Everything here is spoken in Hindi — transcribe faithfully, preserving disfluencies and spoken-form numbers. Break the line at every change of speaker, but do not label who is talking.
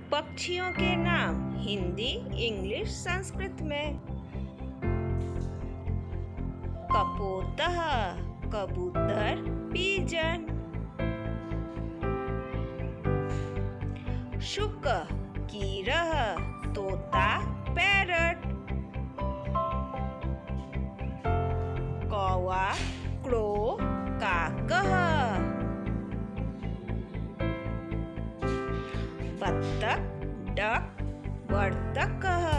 पक्षियों के नाम हिंदी, इंग्लिश, संस्कृत में। कपोतः कबूतर, पिजन। शुक कीरह तोता, पैरट। कौवा क्रो, काकः। बत्तख डक, वर्तकः।